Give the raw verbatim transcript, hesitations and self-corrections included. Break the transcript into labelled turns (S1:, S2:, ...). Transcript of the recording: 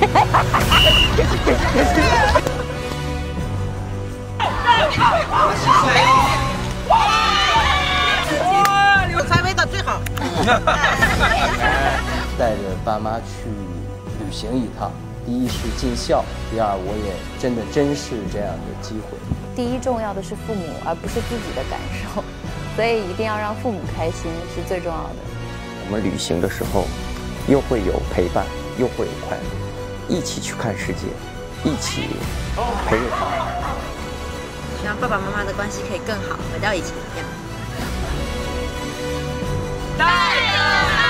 S1: 哇，有才味道最好。
S2: 带着爸妈去旅行一趟，第一是尽孝，第二我也真的珍视这样的机会。
S3: 第一重要的是父母，而不是自己的感受，所以一定要让父母开心是最重要的。
S4: 我们旅行的时候，又会有陪伴，又会有快乐，一起去看世界，一起陪着他。
S5: 希望爸爸妈妈的关系可以更好，回到以前一样。
S1: 加油！